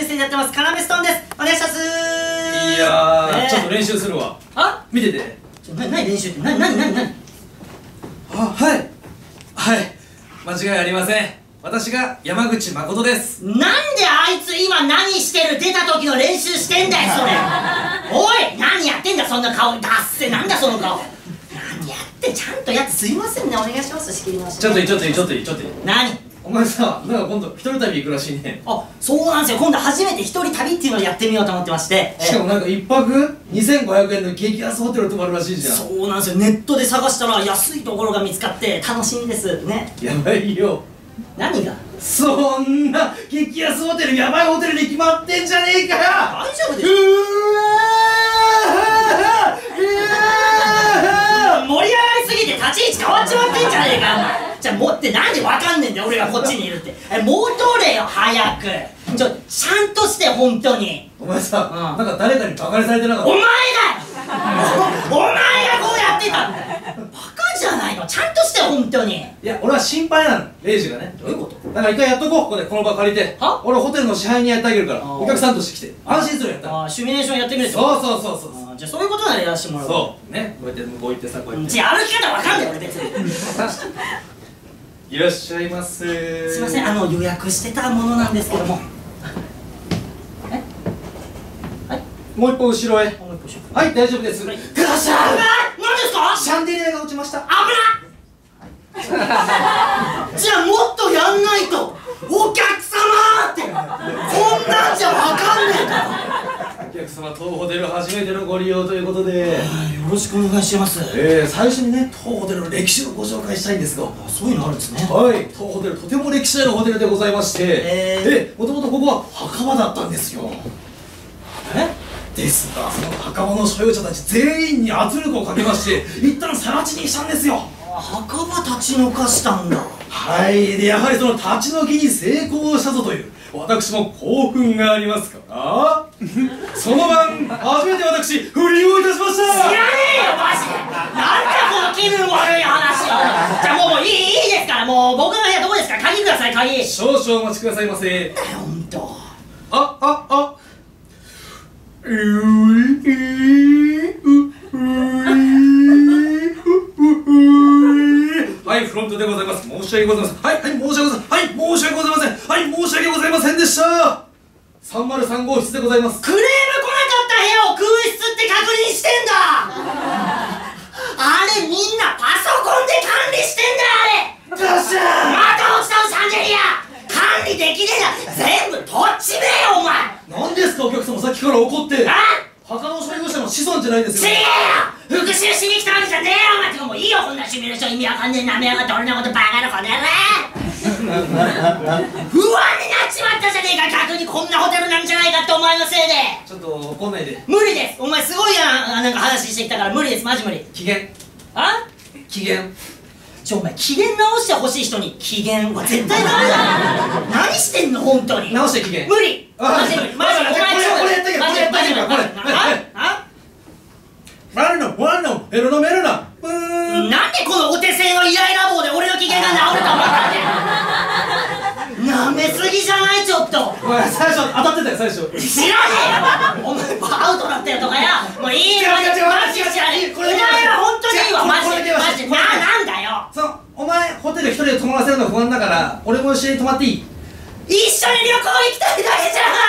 年生でやってます、カナメストーンです。お願いします。 いやー、ちょっと練習するわ。 あ、 見てて。 何練習って、何あ、はい。はい。間違いありません。私が山口誠です。 なんであいつ今何してる、出た時の練習してんだよ、それ。おい、何やってんだ、そんな顔。だっせ、なんだその顔。何やって、ちゃんとやって、すいませんね、お願いします、仕切り直し。 ちょっといい。 何お前さ、なんか今度一人旅行くらしいね。 あ、そうなんですよ。今度初めて一人旅っていうのをやってみようと思ってまして。 しかもなんか一泊2500円の激安ホテル泊まるらしいじゃん。 そうなんですよ。ネットで探したら安いところが見つかって楽しみですね。 やばいよ。 何が？ そんな激安ホテル、やばいホテルに決まってんじゃねえかよ。 大丈夫です。盛り上がりすぎて立ち位置変わっちまってんじゃねえか、お前。じゃあ持ってなんでわかんねえんだよ、俺がこっちにいるって。もう取れよ、早く。ちゃんとして、本当に。 お前さ、なんか誰かにバカにされてなかった？ お前だよお前がこうやってたんだよ。バカじゃないの、ちゃんとして、本当に。 いや、俺は心配なの、レイジがね。 どういうこと？ だから一回やっとこう、ここでこの場借りて。 は？ 俺ホテルの支配人やってあげるから、お客さんとして来て安心するやったら。 シミュレーションやってみるって。 そう。 じゃあそういうことならやらせてもらう。 そうね、こうやって向こう行ってさ、こうやって。 歩き方わかんない俺別に。 いらっしゃいませー。 すいません、予約してたものなんですけども。 もう一歩後ろへ。はい、大丈夫です。 ガシャン。何ですか？ シャンデリアが落ちました。 危なっ。じゃあもっとやんないと。お客様ってこんなんじゃわかんねえから。 お客様、当ホテル初めてのご利用ということで、よろしくお願いします。 最初にね、当ホテルの歴史をご紹介したいんですが。 そういうのあるんですね。 はい、当ホテルとても歴史あるホテルでございまして、もともとここは墓場だったんですよ。ですが、その墓場の所有者たち全員に圧力をかけまして一旦更地にしたんですよ。 墓場立ち退かしたんだ。 はい。で、やはりその立ち退きに成功したぞという私も興奮がありますからその晩初めて私不倫をいたしました。 知らねえよマジで。なんだこの気分悪い話を。じゃあもういいですから、もう僕の部屋どこですか？鍵ください、鍵。 少々お待ちくださいませ。 ほんと。 はい、フロントでございます。申し訳ございません。はい、申し訳ございません。はい、申し訳ございません。はい、申し訳ございませんでした。303号室でございます。 クレーム来なかった部屋を空室って確認してんだ。あれみんなパソコンで管理してんだよ、あれ。どうした？また落ちたの、シャンデリア。管理できねえな。全部とっちめえよ、お前。 何ですか、お客様、さっきから怒って。 あ？ 墓の所有者の子孫じゃないですよ。 違えよ。復讐しに来たわけじゃねえよ、お前。てかもういいよ、こんなシミュレーション意味わかんねえ。なめやがって俺のことバカなこの野郎。不安になっちまったじゃねえか。逆にこんなホテルなんじゃないかってお前のせいで。 ちょっと怒んないで。 無理です。お前すごいなんか話してきたから無理です。マジ無理。 機嫌。機嫌。 お前機嫌直してほしい人に機嫌は絶対ダメだよ。何してんの本当に。 直して機嫌。 無理。マジ無理。マジ無理。 これやったけど、これやったけど、これ。マルノ、ワンノ、エロノメルナ。 なんでこのお手製のイライラ棒で俺の機嫌が治ると思ったんだよ。なめすぎじゃない、ちょっと。 お前最初当たってたよ、最初。 知らねえよ。お前アウトだったよとかや。もういいよ。マジ知らねえ。お前は本当にいいわ。マジなんだよ。 お前ホテル一人で泊まらせるの不安だから俺も一緒に泊まっていい？ 一緒に旅行行きたいだけじゃん。